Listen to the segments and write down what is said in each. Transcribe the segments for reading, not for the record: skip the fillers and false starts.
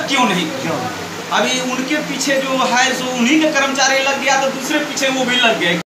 क्यों नहीं? अभी उनके पीछे जो है सो उन्हीं के कर्मचारी लग गया तो दूसरे पीछे वो भी लग गए।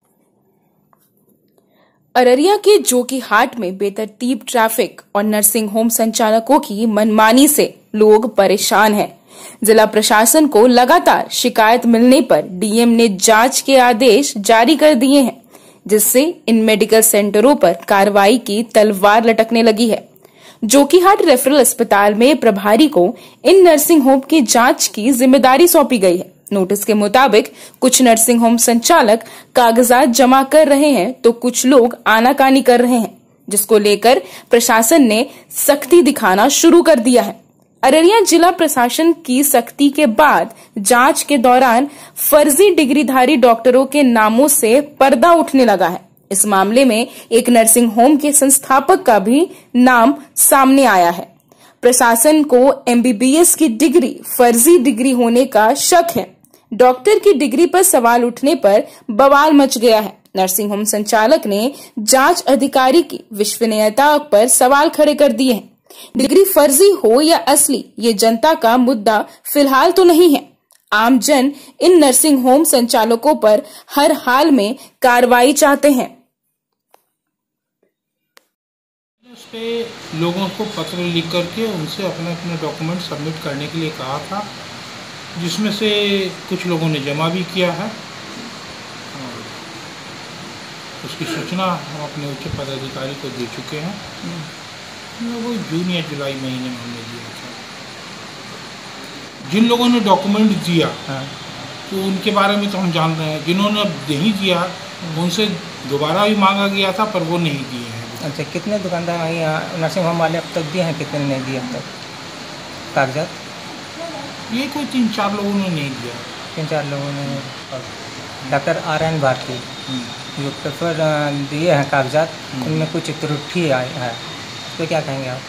अररिया के जोकीहाट में बेतरतीब ट्रैफिक और नर्सिंग होम संचालकों की मनमानी से लोग परेशान हैं। जिला प्रशासन को लगातार शिकायत मिलने पर डीएम ने जांच के आदेश जारी कर दिए हैं, जिससे इन मेडिकल सेंटरों पर कार्रवाई की तलवार लटकने लगी है। जोकीहाट रेफरल अस्पताल में प्रभारी को इन नर्सिंग होम की जांच की जिम्मेदारी सौंपी गई है। नोटिस के मुताबिक कुछ नर्सिंग होम संचालक कागजात जमा कर रहे हैं तो कुछ लोग आनाकानी कर रहे हैं, जिसको लेकर प्रशासन ने सख्ती दिखाना शुरू कर दिया है। अररिया जिला प्रशासन की सख्ती के बाद जांच के दौरान फर्जी डिग्रीधारी डॉक्टरों के नामों से पर्दा उठने लगा है। इस मामले में एक नर्सिंग होम के संस्थापक का भी नाम सामने आया है। प्रशासन को एमबीबीएस की डिग्री फर्जी डिग्री होने का शक है। डॉक्टर की डिग्री पर सवाल उठने पर बवाल मच गया है। नर्सिंग होम संचालक ने जांच अधिकारी की विश्वसनीयता पर सवाल खड़े कर दिए हैं। डिग्री फर्जी हो या असली, ये जनता का मुद्दा फिलहाल तो नहीं है। आमजन इन नर्सिंग होम संचालकों पर हर हाल में कार्रवाई चाहते हैं। उस पे लोगों को पत्र लिख करके उनसे अपने अपने डॉक्यूमेंट सबमिट करने के लिए कहा था, जिसमें से कुछ लोगों ने जमा भी किया है। उसकी सूचना हम अपने उच्च पदाधिकारी को दे चुके हैं। वो जून या जुलाई महीने में हमने दिया था। जिन लोगों ने डॉक्यूमेंट दिया तो उनके बारे में तो हम जान रहे हैं। जिन्होंने नहीं दिया उनसे दोबारा भी मांगा गया था, पर वो नहीं दिए हैं। अच्छा, कितने दुकानदार यहाँ नर्सिंग होम वाले अब तक दिए हैं, कितने ने नहीं दिए अब तक कागजात? ये कोई 3-4 लोगों ने नहीं दिया। 3-4 लोगों ने। डॉक्टर RN भारती जो पेपर दिए हैं कागजात, उनमें कुछ त्रुटि है, तो क्या कहेंगे आप?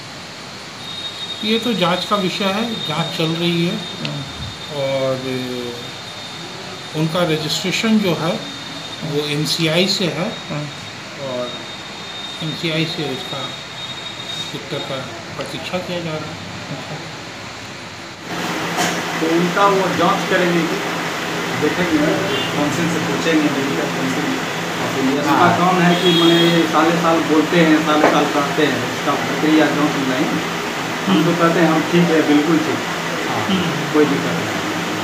ये तो जांच का विषय है, जांच चल रही है और उनका रजिस्ट्रेशन जो है वो MCI से है और MCI से उसका उत्तर का प्रतीक्षा किया जा रहा है। तो उनका वो जांच करेंगे, देखेंगे, काउंसिल से पूछेंगे, मेडिकल काउंसिल इसका काम है कि मैंने साल बोलते हैं, साल कहते हैं, इसका प्रक्रिया जांच नहीं। हम तो कहते हैं हम ठीक है, बिल्कुल ठीक, कोई दिक्कत नहीं।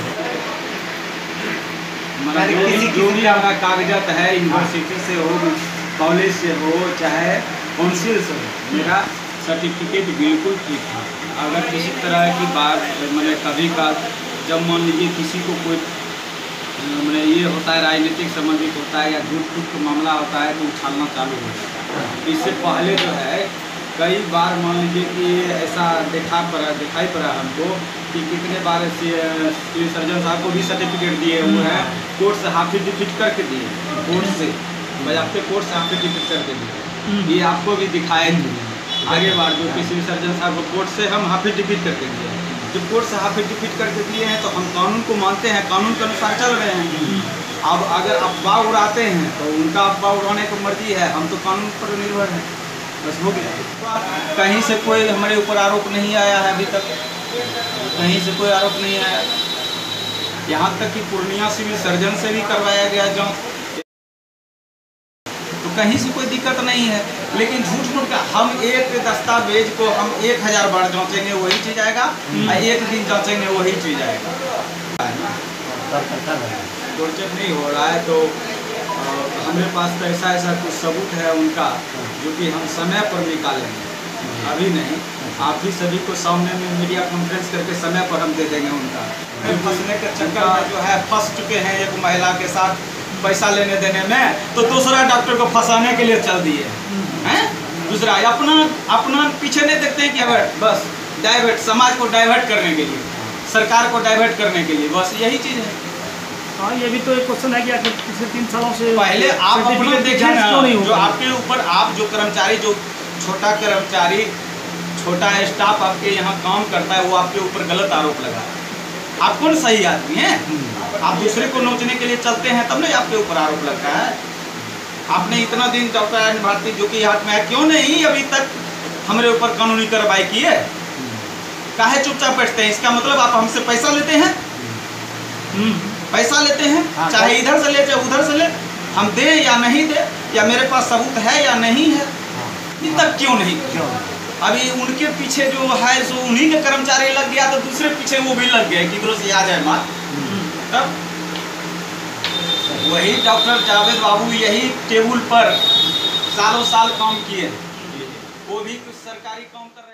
मतलब जो भी आपका कागजात है, यूनिवर्सिटी से हो, कॉलेज से हो, चाहे काउंसिल से हो, मेरा सर्टिफिकेट बिल्कुल ठीक था। अगर किसी तरह की बात मतलब कभी का जब मान लीजिए किसी को कोई मैंने ये होता है, राजनीतिक संबंधित होता है या झूठ का मामला होता है, तो उछालना चालू हो जाता है। इससे पहले जो है कई बार मान लीजिए कि ऐसा दिखाई पड़ा हमको कि कितने बार सिविल सर्जन साहब को भी सर्टिफिकेट दिए हुए हैं, कोर्ट से हाफिज डिफिट करके दिए, कोर्ट से बजाते कोर्ट से हाफिज डिफिट करके दिए। ये आपको भी दिखाए आगे बार जो कि सिविल सर्जन साहब को कोर्ट से हम हाफिज डिफिट करके दिए। जब कोर्ट से हाफिज डिफिट करके दिए हैं तो हम कानून को मानते हैं, कानून के अनुसार चल रहे हैं। अब अगर अफवाह उड़ाते हैं तो उनका अफवाह उड़ाने की मर्जी है, हम तो कानून पर निर्भर हैं। बस हो गया। कहीं से कोई हमारे ऊपर आरोप नहीं आया है, अभी तक कहीं से कोई आरोप नहीं आया। यहाँ तक कि पूर्णिया सिविल सर्जन से भी करवाया गया जांच, तो कहीं से कोई दिक्कत नहीं है। लेकिन झूठ का हम एक दस्तावेज को हम 1000 बार जांचेंगे वही चीज आएगा, एक दिन जांचेंगे वही चीज आएगा। टॉर्चर नहीं हो रहा है तो हमारे पास तो ऐसा कुछ सबूत है उनका, जो कि हम समय पर निकालेंगे, अभी नहीं। आप भी सभी को सामने में मीडिया कॉन्फ्रेंस करके समय पर हम दे देंगे उनका। फंसने के चक्कर में जो है फंस चुके हैं एक महिला के साथ पैसा लेने देने में, तो दूसरा डॉक्टर को फंसाने के लिए चल दिए हैं। दूसरा अपना पीछे नहीं देखते हैं कि बस डाइवर्ट, समाज को डाइवर्ट करने के लिए, सरकार को डाइवर्ट करने के लिए, बस यही चीज़ है। हाँ, ये भी तो एक क्वेश्चन है कि आखिर पिछले 3 सालों से पहले आप अपना देखिए ना, जो आपके ऊपर आप जो कर्मचारी, जो छोटा कर्मचारी, छोटा स्टाफ आपके यहाँ काम करता है, वो आपके ऊपर गलत आरोप लगा। आप कौन सही आदमी है? आप दूसरे को नोचने के लिए चलते हैं तब नहीं आपके ऊपर आरोप लगता है। आपने इतना दिन डॉक्टर RN भारती जोकीहाट में है, क्यों नहीं अभी तक हमारे ऊपर कानूनी कार्रवाई की है? काहे चुपचाप बैठते हैं? इसका मतलब आप हमसे पैसा लेते हैं, पैसा लेते हैं, चाहे इधर से ले चाहे उधर से ले, हम दे या नहीं दे, या मेरे पास सबूत है या नहीं है, ये तक क्यों नहीं? अभी उनके पीछे जो है सो उन्हीं के कर्मचारी लग गया, तो दूसरे पीछे वो भी लग गए किधरों से आ जाए माल। तब वही डॉक्टर जावेद बाबू यही टेबल पर सालों साल काम किए, वो भी कुछ सरकारी काम कर